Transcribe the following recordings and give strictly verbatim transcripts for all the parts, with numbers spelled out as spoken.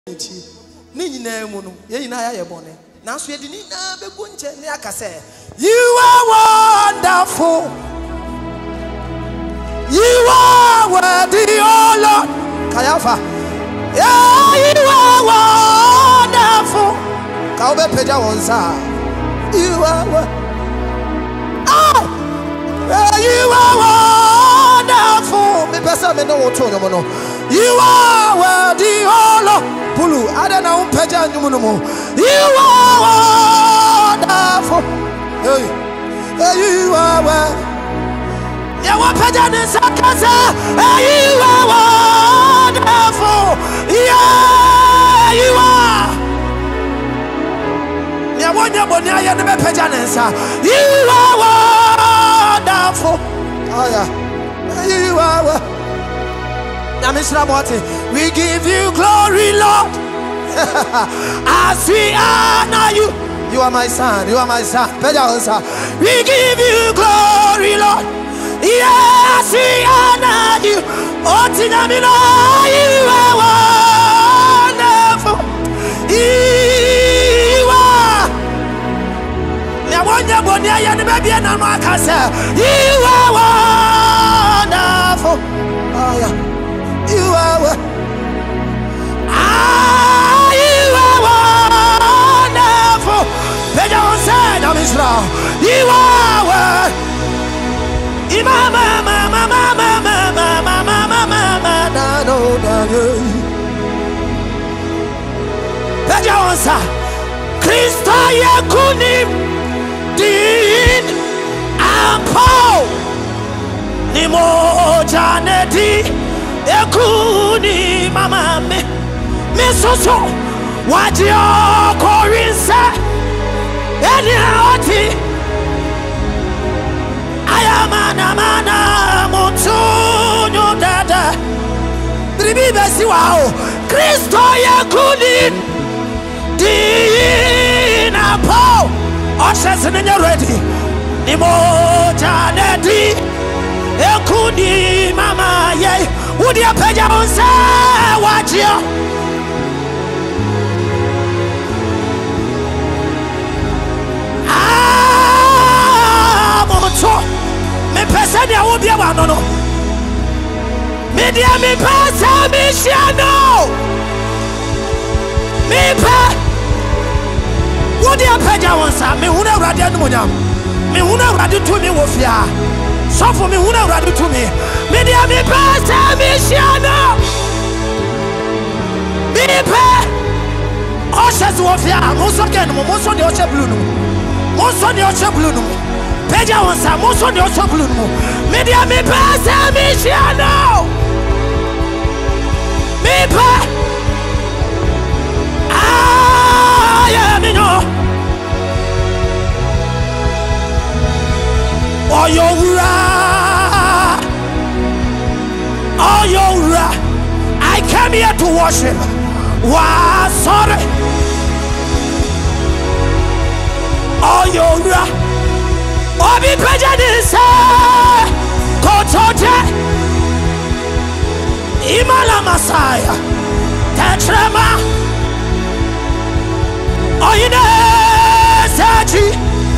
Ni nyina mu no ye nyina ya ye bone nanso ye di ni na begu nche ne aka say you are wonderful, you are worthy, oh Lord. Kayafa, yeah, you are wonderful. Kaube peja wonsa, you are oh, yeah, you are wonderful. Me pesa me no woto no no. You are worthy, oh Lord. Pulu, I don't know peja nyumunumu. You are wonderful. Hey, hey, you are worthy. You are peja nisakasa. Hey, you are wonderful. Yeah, you are. You want your money? I never peja nisa. You are wonderful. Oh yeah, you are wonderful. We give you glory, Lord, as we honor you. You are my son, you are my son. We give you glory, Lord, yes, we honor you. Oh, Tinamino, you are wonderful. You are. You are wonderful. Oh, yeah. You are, ah, you are wonderful. You are, Imama, mama, mama, mama, mama, mama, mama, no, no, no. Christa Yakunim, Din, Ampo, Nimo Janeti. Ekuni mama me me soso wajio korinsa eni oti ayamana mana mutunyo dada tribi besi wao Kristo yakuni dina po oshes nenya ready ni moja nedi ekuni mama ye Udi apeja onse wajio Ah moto me pesa dia wo bia wa no no me dia me pesa me shiano me pa udi apeja onsa me huna urade anu nyam me huna urade tu me wo fia so for me huna urade tu me me dia me pesa me shiano me pa oshes wo fia muso gen mo muso de oche blue no muso de oche blue no peja onsa muso de oche blue no me dia me pesa me shiano me pa ah yeah me no oh yo ra oh yo ra I came here to worship. Wow, sorry. Oh yo ra obi prejudice kotote imala Messiah tetrema oh you know sachi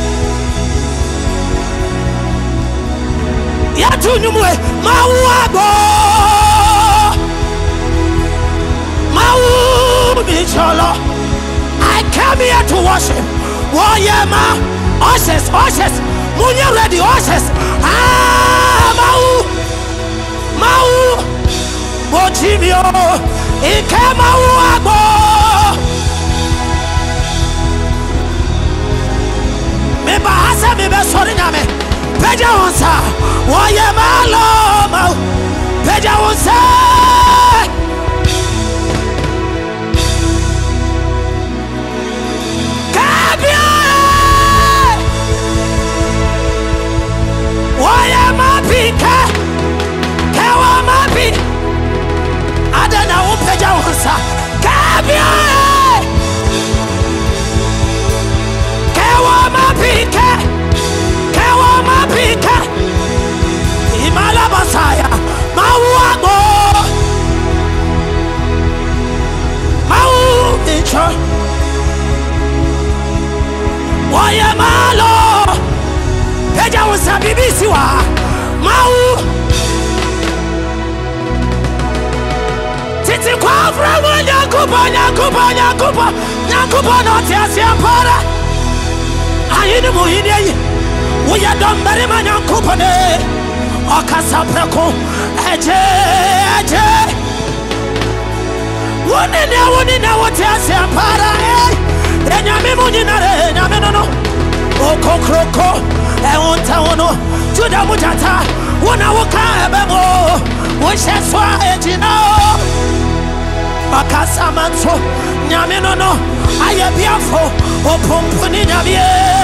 yatu nyumwe mawabo mawu bicholo I came here to worship. Oh yeah ma oshes oshes munya ready oshes ah mau mau bochimio ike mau agbo me ba hasa me be sorry nyame peja onsa oh yeah ma lo mau peja onsa why am I pika? Kawa mapi? Adana upeja wansa. Kabia. Kawa mapika? Kawa mapika? Imala Messiah. Mawabo. Ayamalo Peja was a B B C wa Mau Titi kwa fra Nyakuba Nyakuba Nyakuba Nyakuba no tiasi ampara Ayini muhidi Uya dombari ma Nyakuba ne Okasa preko Eje Eje Wunine wunine wotiasi ampara Enyame munyinare Enyame nono Oko kroko Eonta wono Juda mujata Wuna wuka ebemo Wisheswa ejina Okasa manso Nyame nono Aye biafo Opompuni nyame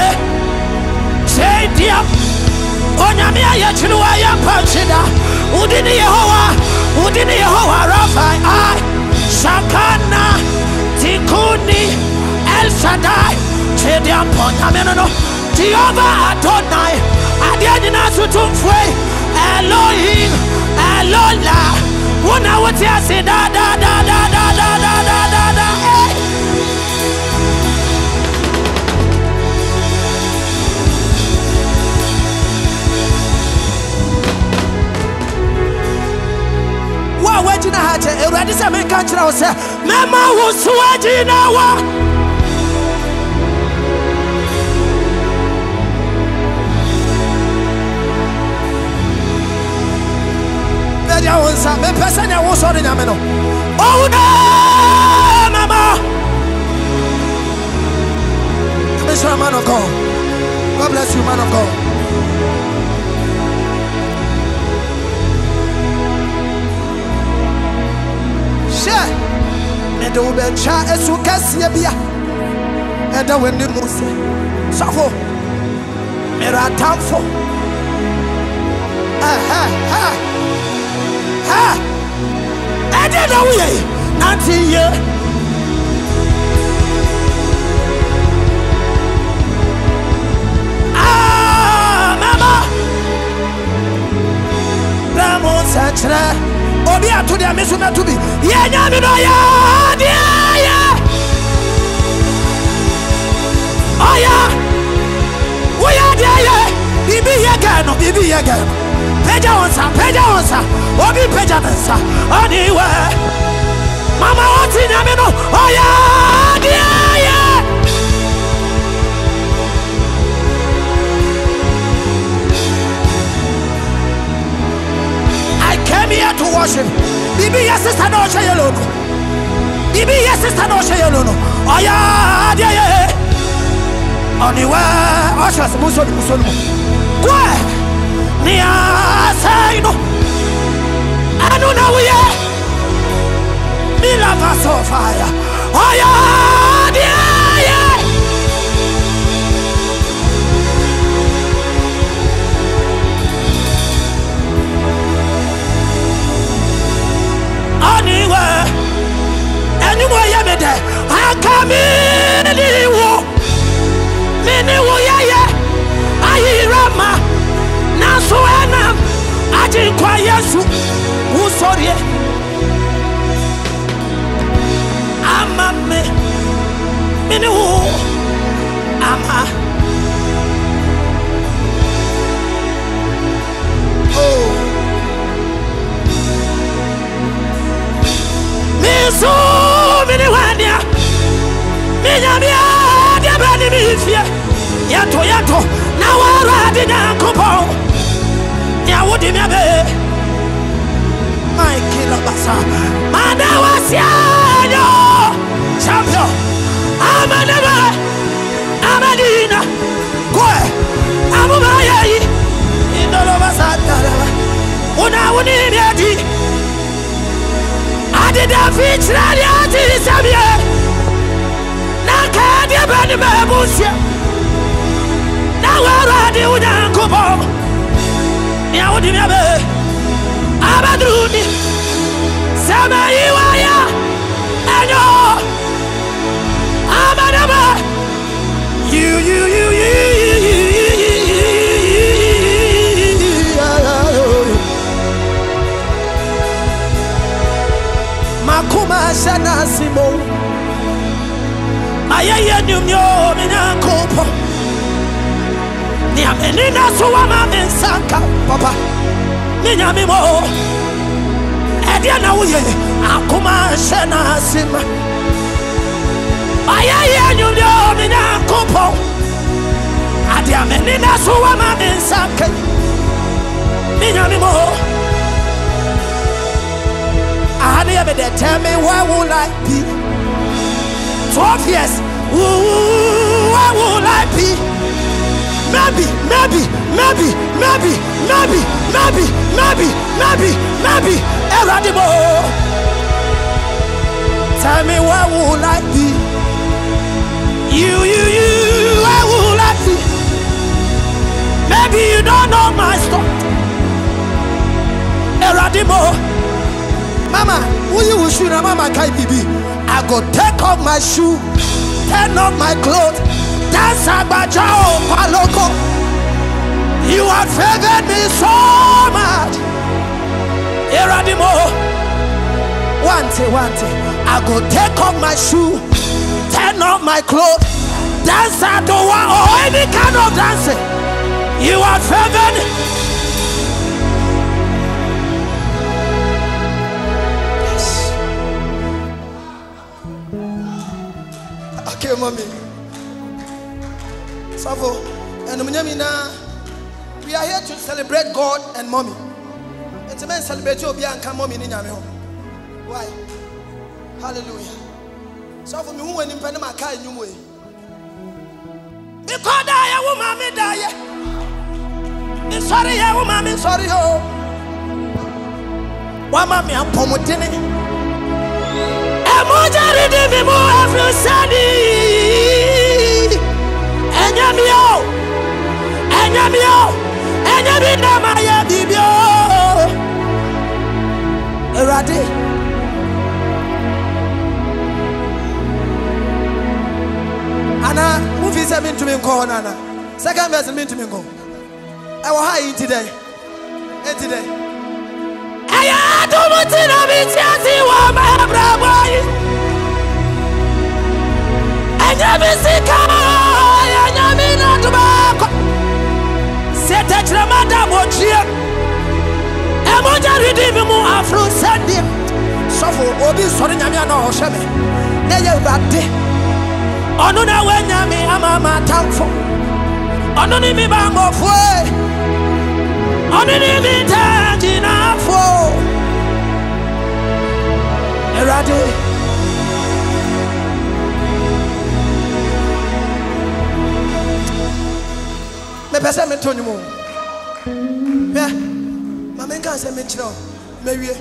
Shedia Onyame aye chiluwa ya panchida Udini Yehowa Udini Yehowa Rafa Ai Shakana Tikuni El Shaddai Shedia Nyame nono Jehovah Adonai Adiadina sutumfwe Elohim Elola Wuna wote ase da da da da da da da da da da eh. Wa wajina hache Eradi se menka nchira ose Mema wusu wajina wa Peja wonsa Me pesa nya woso ni nyame no Oh no Mama Commissioner man of God God bless you man of God Share Me do be cha esu kase bia Eda weni muse Safo Me ra tamfo Eh eh eh Ha! I didn't know ye. Nanti ye. Ah, mama. Ramon Sanchra. Obi atu dia mesuna tubi. Ye nyami no ya. Dia ya. Oh ya. We ya dia ye. Bibi ye gano, bibi ye gano. Peja onsa, peja onsa, obi peja onsa, aniwe. Mama oti nyame no, oya, dia ye. I came here to worship. Bibi yes sister no she yelo no. Bibi yes sister no she yelo no. Oya, dia ye. Aniwe, osha musoli musoli mo. Kwa. Nia say no Anu na uye Mila vaso fire Oh ya Dia ye Anyway Anyway ya me de Akami Ni wo Mini wo ya ye Ayi rama So enam aji kwa Yesu usorie amame mini wo ama oh miso mini wania minyamia dia bani mifia yato yato na wara di nyankopon ya wodi me be my killer basa madawa sianyo champion amanaba amadina goe amubaya yi indolo basa taraba una woni me adi adi da fitra ya ti sabie na ka dia bani me busia na wara di unyankobo ya wodi me be abadruni sama iwaya anyo amanaba you you you you makuma sana simo ayaya nyumyo minyankopo Nia menina suwa mami sanka papa. Ninya mimo. Edia na uye akuma shena sima. Aya ye nyumyo minya kupo. Adia menina suwa mami sanka. Ninya mimo. I had to tell me where would I be? Twelve years. Ooh, where would I be? Maybe, maybe, maybe, maybe, maybe, maybe, maybe, maybe, maybe. Eradimo. Tell me where would I be? You, you, you. Where would I be? Maybe you don't know my story. Eradimo. Mama, who you will shoot? Mama, can't be. I go take off my shoe, turn off my clothes, dance abajao paloko. You have favored me so much. Eradimo, one day, one day, I go take off my shoe, turn off my clothes, dance adowa or any kind of dancing. You have favored me. Okay, mommy. Savo, and we are here to celebrate God and mommy. It's a man celebrate your and come mommy in your home. Why? Hallelujah. Savo, me who went in Panama car in your way. Because I woman me die. I'm sorry, I woman, sorry, oh. Why, mommy, I'm pomotini. Emoja redeem mo every Sunday. Enyamio, enyamio, enyami na maya bibio. Erade. Ana, movie se mean to me call Nana. Second verse mean to me go. I will hide today. Today. Aya tumutina bitiati wa mabraboy. Anya bisika, anya mina tubako. Sete chramada mochia. Emoja redeem mu afro Sunday. Sofo obi sori nyame ana ohweme. Na ye urade. Onu na wenyame amama tamfo. Onu ni mi ba ngofo. Onu ni mi tajina fo. Erade. Me pese me toni mo. Me ma me kan se me chiro. Me wie.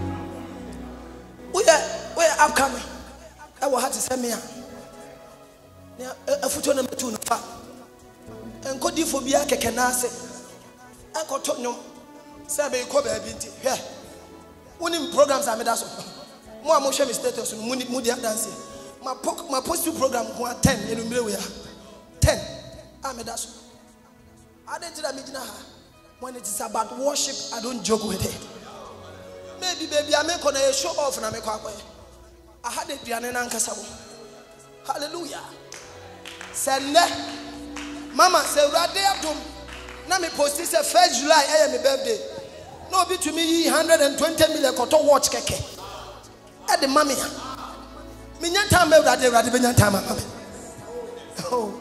We we upcoming. I will have to send me a. Na afuto na metu no fa. Enkodi fo bia keke na ase. Akoto nyom. Se be ko ba bi nti. Hwe. Woni programs are made us. Mo am share my status no mu mu dia dance. My my post program go ten enumere we a. ten. Am made us. I didn't tell me when it is about worship, I don't joke with it. Maybe baby I make on a show off and I make up. I had it piano and Cassavo. Hallelujah. Send Mama say right there dum. Now me post this first July I am my birthday. No be to me one hundred twenty million koto watch keke. At the mommy. Me nyanta me that day right be nyanta mama. Oh.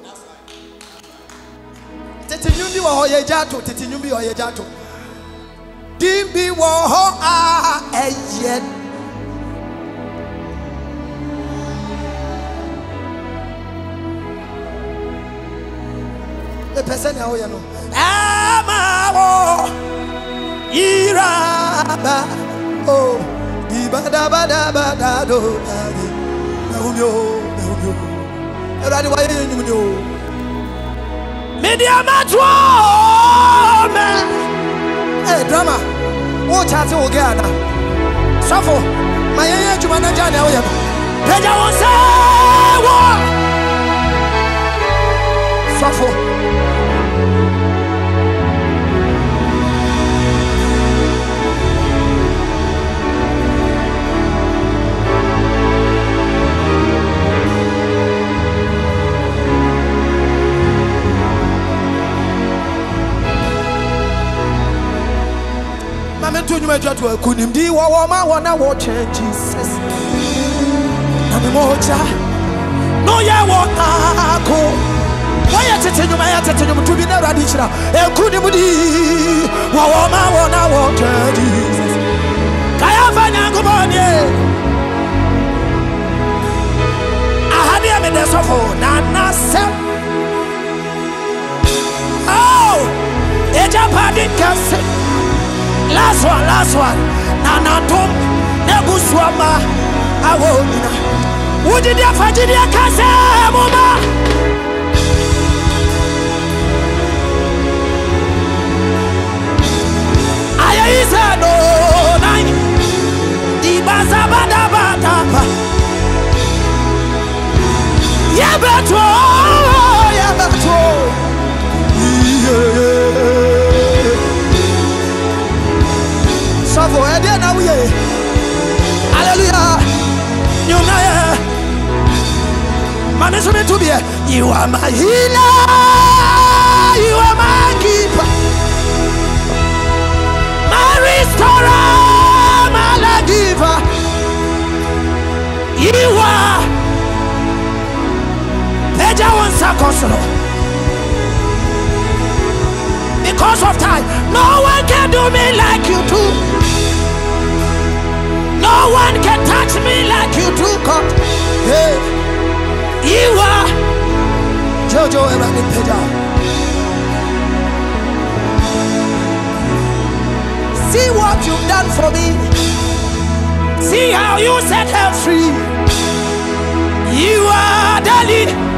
Tete nyumbi wa hoye jato, tete nyumbi wa hoye jato. Dimbi wa ho a eye. The person ya hoye no. Ama wo iraba oh di bada bada bada do adi. Na umyo, na umyo. Eradi wa ye nyumyo. Media matwa man. Hey drama. Wo chate wo gana. Sofo. My yeye juma na jana wo yaba. Peja wo se wo. Sofo. major to a kunim di wama wana watch Jesus. Namimoja. No ya wana ko. Why are you telling me to be never dichra? A kunim di wama wana watch Jesus. Kaya fanya kubonye. Ahadi amede sofo na na se. Oh, eja pardon kase. Last one, last one. Nanatum, Nebuswama, Awona. Would did you find your casa, Mama? I said, no, nine. The Bazabada Batapa. Yabato, Yabato. So for a day now, hallelujah. You know, man is meant to be. You are my healer. You are my keeper, my restorer, my lawgiver. You are Peja one circle. Because of time, no one can do me like you do. No one can touch me like you do, God. Hey, you are Jojo and Peja. See what you've done for me. See how you set her free. You are the lead.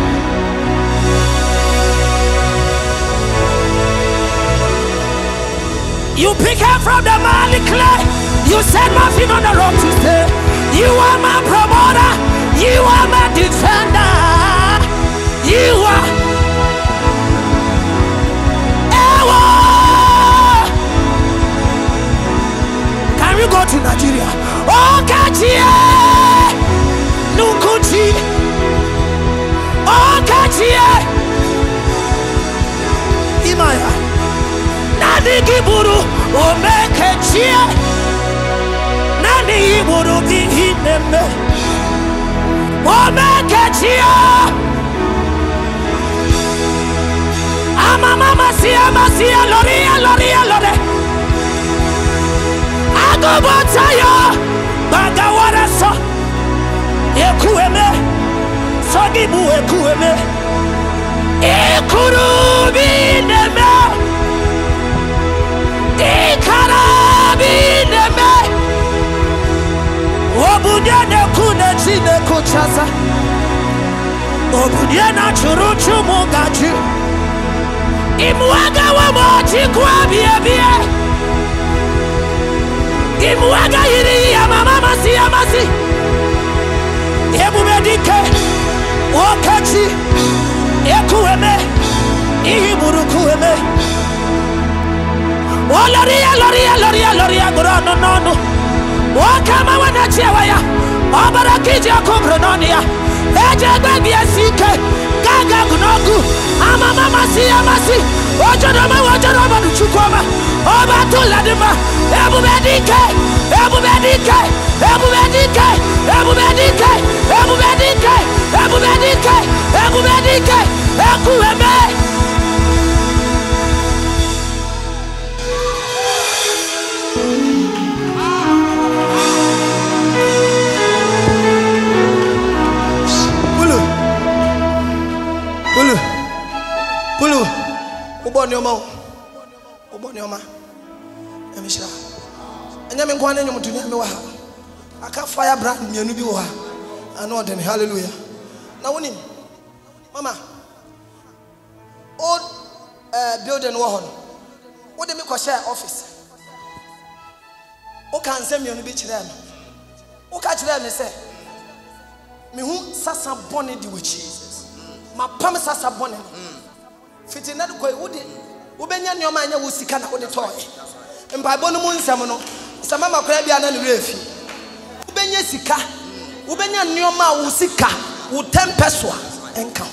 You pick her from the miry clay. You set my feet on the rock to stay. You are my promoter. You are my defender. You are Ewa. Can we go to Nigeria? Oh, Kachie Nukuchi. Oh, Kachie Imaya. Nani giburu omeke chia. Nani giburu bihineme omeke chia. Ama mama siya masia loria loria lore. Agobotaya bagawara so ekueme so gibu ekueme ekuru bineme. Ikarabineme Obunyane kune chine kuchaza Obunyana churuchu mugaji Imwaga wa mochi kwa biye biye Imwaga yiri ya mama masi ya masi Ebu medike Wakachi Ekueme Ihiburu kueme Oh loria loria loria loria grono no no. Oh kama wana chewaya. Oh barakiji akubrononia. Eje baby asike. Gaga gunogu. Ama mama si amasi. Ojo dama ojo dama nuchukoma. Oh batula dima. Ebu medike. Ebu medike. Ebu medike. Ebu medike. Ebu medike. Ebu medike. Ebu medike. Ebu medike. Pulu, uboni oma, uboni oma. Emishra. Enyame nkwa na nyumutu nyame wa ha. Aka fire brand mienu bi wo ha. Ano dem hallelujah. Na wonim. Mama. Old uh, building wo ho no. Wo de me ko share office. O kan se mienu bi kire no. O ka kire me se. Me hu sasa boni di with Jesus. Ma pam sasa boni. Fiti na ko wudi ubenya nyoma anya wo sika na wode toy mpabo no mu nsam no sama makora bia na ne refi ubenya sika ubenya nyoma wo sika wo ten peso enka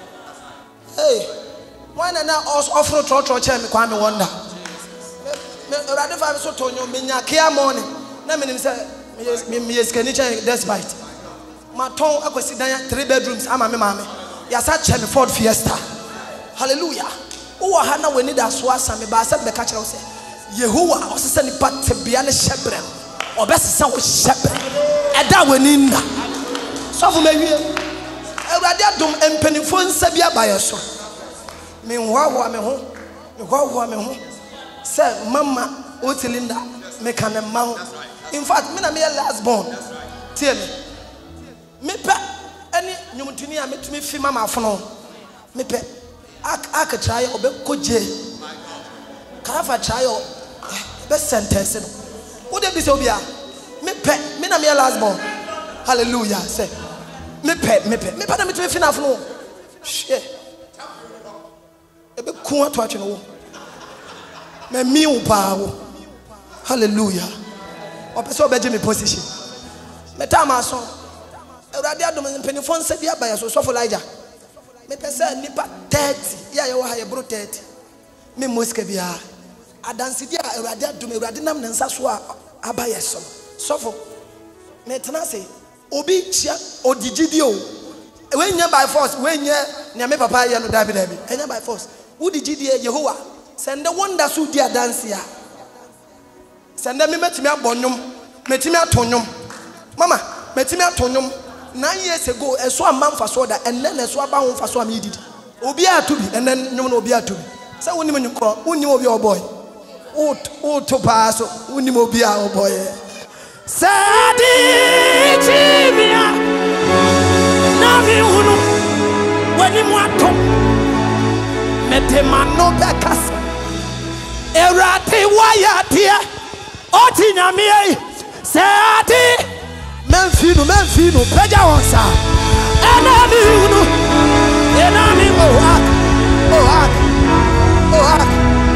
hey why na na offer tro tro che me kwa me wonder me already five so tonyo me nya care morning na me nim say me me skenicha despite ma ton akwasi dan three bedrooms ama me mama ya sa che me Ford Fiesta hallelujah wo ha na wani da so asa me ba sa be ka kire wo say Yehowa osese ni patebia ne hyebre obesesa wo hyebre eda wani nda so fu mewie Ewurade adom empenifo nsa bi abaye so me hwawa me ho me hwawa me ho say mama otilinda me kan ma ho in fact me na me last born tie me me pe ani nyumtuni a metumi fi mama afono me pe ak ak try obekoje kafa try o be sentence no wo de bi se obi a me pe me na me last born hallelujah say me pe me pe me pa na metumi fi na afono she ebe ku ato atwe no wo me mi wo pa wo hallelujah opeso obeje me position me time aso Ewurade adom mpenifo nsa bi abaya so sofo Elijah me pesa nipa thirty ya ye wo ha ye bro thirty me moska bia adanse dia Ewurade adom Ewurade nam ne nsa so a abaya so sofo me tena say obi chia odigidi o we nya by force we nya ne me papa ye no dabi dabi enya by force udigidi Yehowa sende wonder so dia dance ya sende me metimi abonnum metimi atonnum mama metimi atonnum nine years ago eso amamfa so da and then eso aba ho fa so am yididi obi atubi and then nyum no obi atubi say wonim nyukro wonim obi oboy o o to pass wonim obi a oboy sadi chimia na mi hunu wonim ato metema no bekas Ewurade waya tie oti nyame yi sadi Menfino, menfino, peja wonsa. Enami unu, enami ohak, ohak, ohak.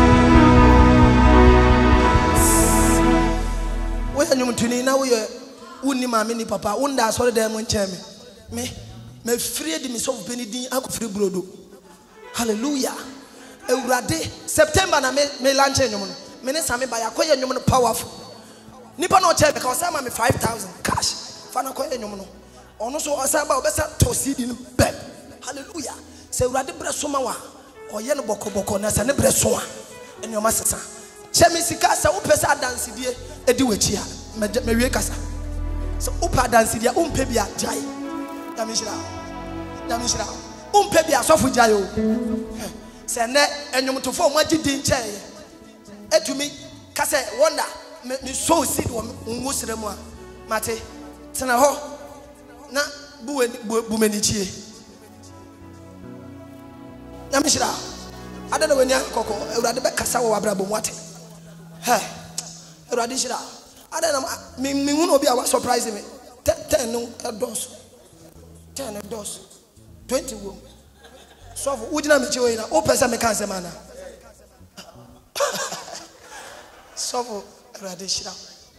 Where you mutuni na we uni mama ni papa. Unda sorry dem ncheme. Me, me free di me so beni din aku free brodo. Hallelujah. Ewurade September na me me lunch enyum no. Me ne same ba yakoye enyum no powerful. Nipa no chebe ka osama me five thousand cash. Fana ko enyum no ono so osaba obesa to seed in bed hallelujah se Ewurade breso ma wa oye no bokoboko na se ne breso a enyoma sesa chemi sika se wo pesa dance die edi wachi a me wie kasa so upa dance die umpe bia jai ya mishira ya mishira umpe bia sofu jai o se ne enyum to fo mo agidi nche etumi kase wonder me so seed wo nwusire mu a mate tena ho na buwe bumenichie na mishira adana weni akoko Ewurade be kasa wo abrabo mwate he Ewurade shira adana mi mi hu obi a wa surprise me ten no dos ten dos twenty wo so ugina mechi wo ina o pesa me kan se mana so Ewurade shira.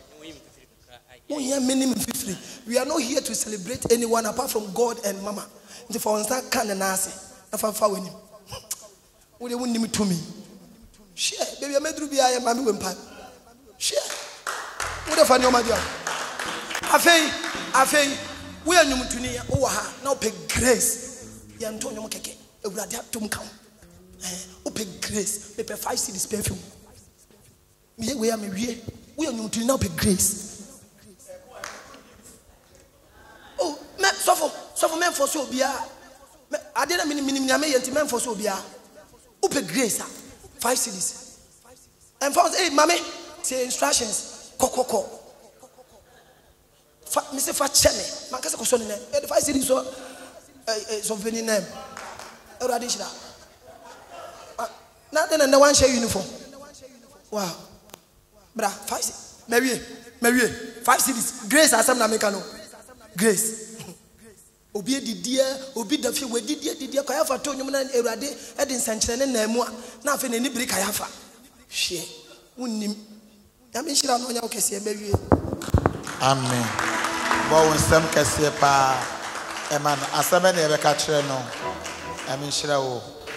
We are not here to celebrate anyone apart from God and Mama. If I start can and nasi, if I follow him, we won't need to me. Share, baby, I made Ruby. I am Mammy Wimpan. Share. What if I know my dear? I say, I say, we are new to near Oaha, now pay grace. Yantonio Keke, a radiatum count. Open grace, pay five cities perfume. We are me, we are new to now pay grace. Oh, me suffer, suffer men for so be. I didn't mean minimum men for so be. Open grace, five cities. And found, hey, mommy, say instructions. Coco, Mister Fatcheme, Mancasa Cosone, and five cities so so very name. Radisha. Nothing and the one share uniform. Wow, bra, five, Mary, Mary, five cities. Grace as some Namecano. Grace. Obi di dia, obi da fi we di dia di dia kayafa to nyum na Ewurade e di nsankyere ne na mu a na afa na ni biri kayafa. Hwe. Unnim. Ya me hira no nya wo kese ba wie. Amen. Bo won sam kese pa e man asaba na e be ka kire no. Ya me hira wo.